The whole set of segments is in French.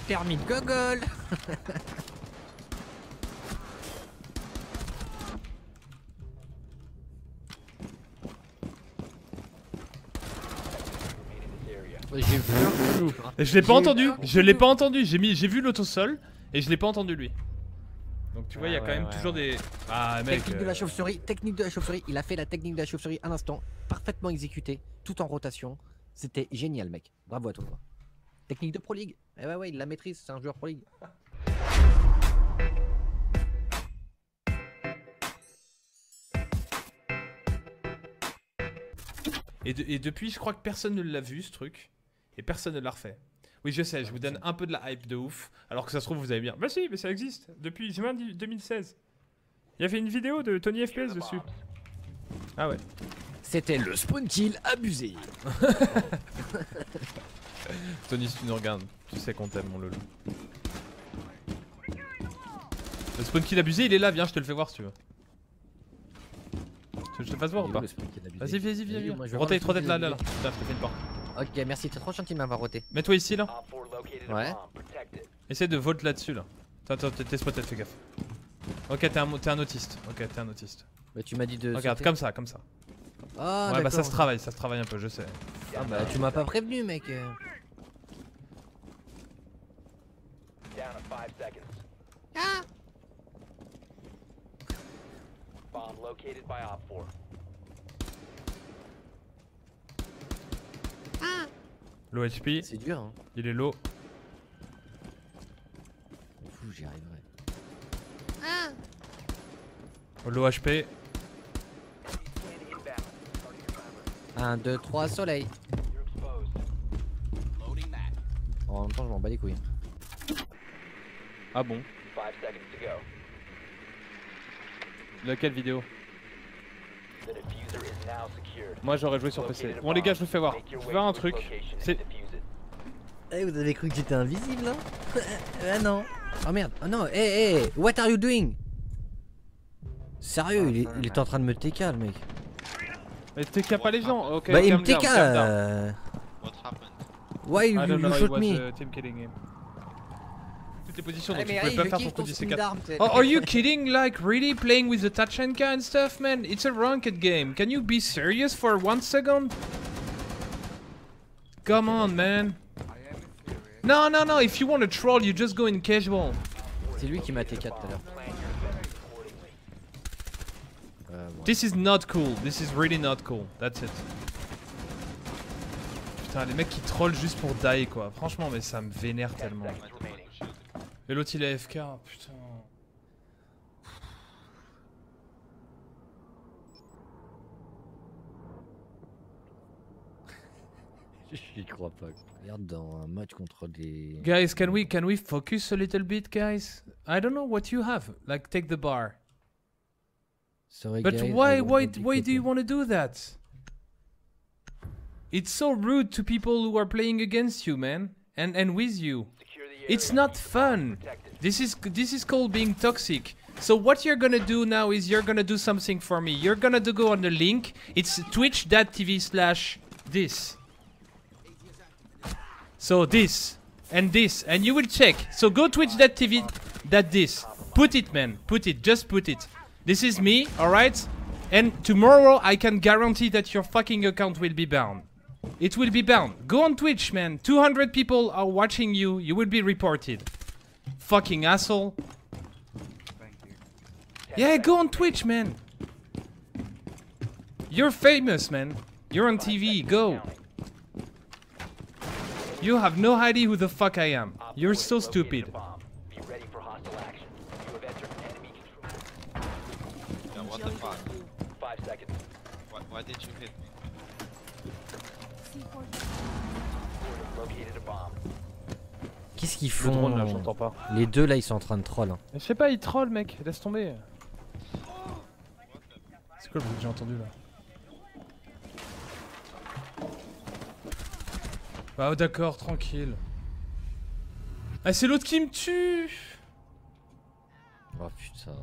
Termine gogol. J'ai vu un flou. Je l'ai pas entendu, je l'ai pas entendu. J'ai vu l'autosol et je l'ai pas entendu lui. Donc tu vois, il y a quand même toujours des. Ah mec. Technique de la chauve-souris, technique de la chauve-souris. Il a fait la technique de la chauve-souris à l'instant, parfaitement exécutée, tout en rotation. C'était génial, mec. Bravo à toi. Technique de Pro League. Eh ouais, il la maîtrise, c'est un joueur Pro League. Et depuis, je crois que personne ne l'a vu ce truc. Et personne ne l'a refait. Oui, je sais, je vous donne un peu de la hype de ouf. Alors que ça se trouve, vous allez bien. Bah si, mais ça existe. Depuis juin 2016. Il y avait une vidéo de Tony FPS dessus. Ah ouais. C'était le spawn kill abusé. Tony, si tu nous regardes, tu sais qu'on t'aime, mon lolo. Le spawn kill abusé, il est là, viens, je te le fais voir si tu veux. Tu veux que je te fasse voir ou pas? Vas-y, viens. Rotate là. Putain, je te fais une porte. Ok, merci, t'es trop gentil de m'avoir roté. Mets-toi ici là. Ouais. Essaye de vote là-dessus là. Attends, t'es spotted, fais gaffe. Ok, t'es un autiste. Ok, t'es un autiste. Bah, tu m'as dit de. Regarde, sauter. comme ça. Ah, ouais, bah ça se travaille un peu, je sais. Ah, bah, tu m'as pas prévenu, mec. Ah. Low HP. C'est dur, hein. Il est low. Fou, j'y arriverai. Low HP. 1, 2, 3, soleil. En même temps, je m'en bats les couilles. Ah bon? Laquelle vidéo? Moi j'aurais joué sur PC. Bon les gars, je vous fais voir. Je vais voir un truc. C'est... Eh, vous avez cru que j'étais invisible là? Ah non. Oh merde. Oh non. Hey, what are you doing? Sérieux, il est en train de me TK le mec. Mais TK pas les gens. Ok. Bah il me TK. Why you shoot me? Toutes les positions, donc tu pouvais pas faire ton coup de C4. Oh, are you kidding? Like really playing with the Tachanka and stuff, man? It's a ranked game. Can you be serious for 1 second? Come on, man. No. If you want to troll, you just go in casual. C'est lui qui m'a TK tout à l'heure. This is not cool. This is really not cool. That's it. Putain, les mecs qui trollent juste pour die quoi. Franchement, mais ça me vénère tellement. Et l'autre il est AFK, putain. J'y crois pas. Regarde dans un match contre des. Guys, can we focus a little bit, guys? I don't know what you have. Like take the bar. Sorry, but guys, why do you want to do that? It's so rude to people who are playing against you, man, and with you. It's not fun. This is called being toxic. So what you're gonna do now is you're gonna do something for me. You're gonna go on the link. It's twitch.tv/this. So this, and you will check. So go twitch.tv/this. Put it, man. Put it. Just put it. This is me, alright? And tomorrow I can guarantee that your fucking account will be banned. It will be banned. Go on Twitch, man. 200 people are watching you. You will be reported. Fucking asshole. Thank you. Yeah, go on Twitch, man. You're famous, man. You're on TV. Go. You have no idea who the fuck I am. You're so stupid. What the fuck? 5 seconds. Why did you hit me? Qu'est-ce qu'ils Le font drone là, j'entends pas. Les deux là, ils sont en train de troll. Hein. Je sais pas, ils troll, mec. Laisse tomber. C'est quoi le bruit que j'ai entendu là? Ah d'accord, tranquille. Ah c'est l'autre qui me tue. Oh putain.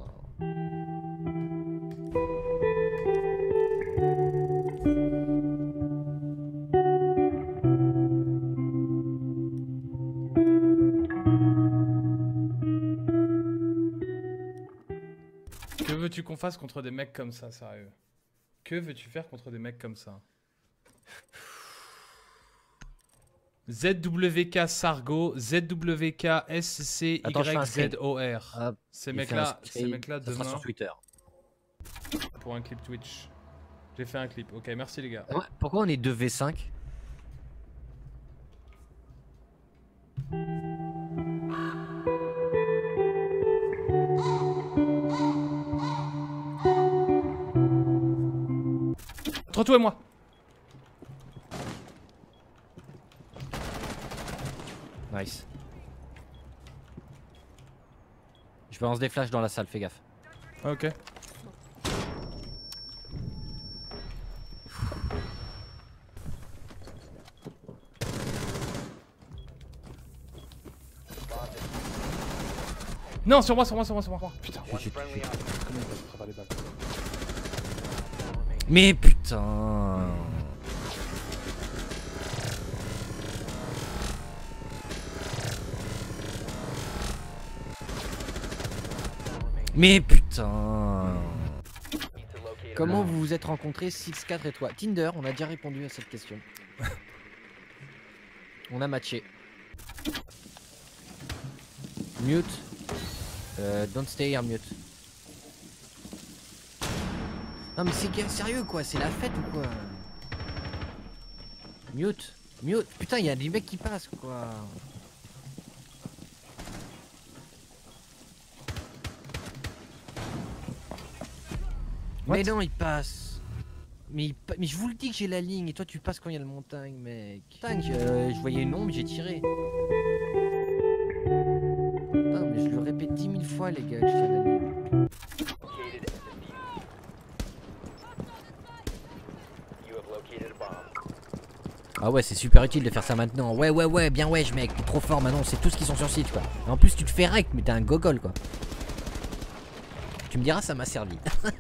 veux-tu qu'on fasse contre des mecs comme ça, sérieux? Que veux-tu faire contre des mecs comme ça? ZWK Sargo, ZWK SCYZOR. Ces mecs-là demain. Sur Twitter. Pour un clip Twitch. J'ai fait un clip. Ok, merci les gars. Ouais, pourquoi on est 2v5? Entre toi et moi. Nice. Je balance des flashs dans la salle, fais gaffe. Ok. Non, sur moi. Putain. Mais putain. Mais putain. Comment vous vous êtes rencontrés 6-4 et toi? Tinder, on a déjà répondu à cette question. On a matché. Mute. Don't stay here, mute. Non mais c'est sérieux quoi, c'est la fête ou quoi? Mute. Putain, il y a des mecs qui passent quoi. What? Mais non, il passe. Mais je vous le dis que j'ai la ligne et toi tu passes quand il y a le montagne, mec. Putain, je voyais une ombre, j'ai tiré. Putain, mais je le répète 10 000 fois, les gars, que j'ai la ligne. Ah ouais, c'est super utile de faire ça maintenant. Ouais, bien wesh mec, t'es trop fort maintenant, c'est tous qui sont sur site quoi. Et en plus tu te fais rec, mais t'es un gogol quoi. Tu me diras, ça m'a servi.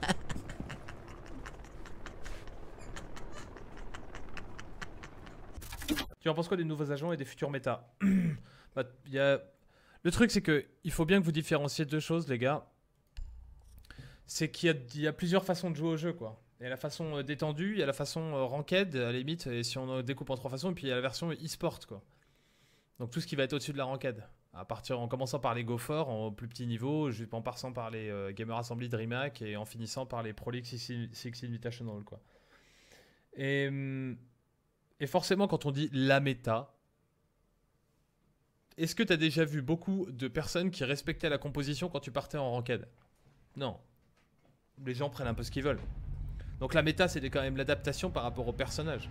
Tu en penses quoi des nouveaux agents et des futurs méta? Bah, le truc c'est que il faut bien que vous différenciez deux choses les gars. C'est qu'il y a plusieurs façons de jouer au jeu quoi. Il y a la façon détendue, il y a la façon ranked à la limite, et si on découpe en trois façons, et puis il y a la version e-sport quoi. Donc tout ce qui va être au-dessus de la ranked. En commençant par les Go forts en plus petit niveau, en passant par les Gamer Assembly, DreamHack et en finissant par les Pro League Six Invitational quoi. Et forcément quand on dit la méta, est-ce que tu as déjà vu beaucoup de personnes qui respectaient la composition quand tu partais en ranked? Non. Les gens prennent un peu ce qu'ils veulent. Donc la méta c'est quand même l'adaptation par rapport au personnage.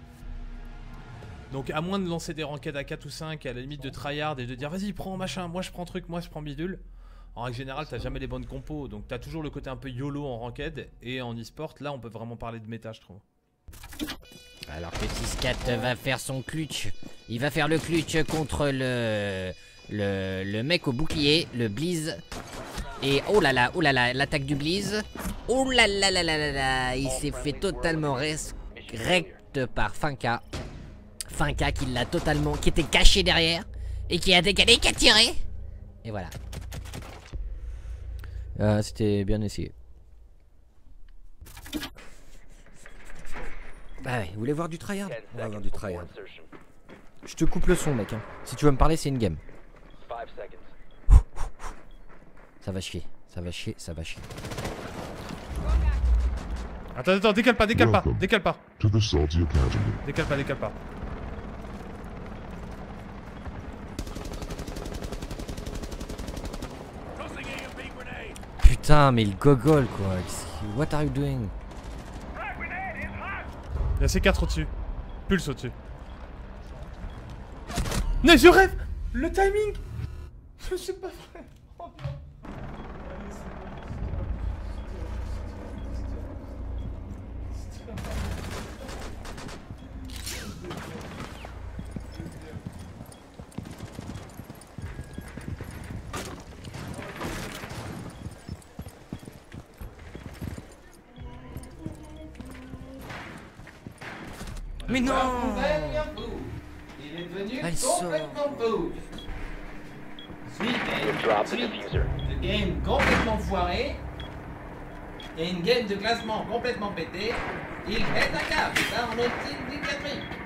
Donc à moins de lancer des ranked à 4 ou 5 à la limite de tryhard et de dire vas-y prends machin, moi je prends truc, moi je prends bidule. En règle générale t'as jamais les bonnes compos, donc t'as toujours le côté un peu YOLO en ranked. Et en e-sport là on peut vraiment parler de méta je trouve. Alors que 6-4 va faire son clutch. Il va faire le clutch contre le mec au bouclier, le Blaze. Et oh là là, l'attaque du Blaze. Oh là là là là là là, il s'est fait totalement rect par Finka. Finka qui l'a totalement, qui était caché derrière et qui a décalé, qui a tiré. Et voilà. C'était bien essayé. Bah ouais, vous voulez voir du tryhard? On va voir du tryhard. Je te coupe le son mec hein. Si tu veux me parler c'est une game. Ça va chier, ça va chier, ça va chier. Attends, décale pas. Décale pas. Décale pas. Putain mais il gogole quoi. What are you doing? Il y a C4 au-dessus. Pulse au-dessus. Mais je rêve. Le timing. C'est pas vrai. Oh non. Mais non! Il est devenu Elle sort. complètement pauvre. Sweet game. The game complètement foiré. et une game de classement complètement pété, il pète un câble, ça on est une psychiatrie.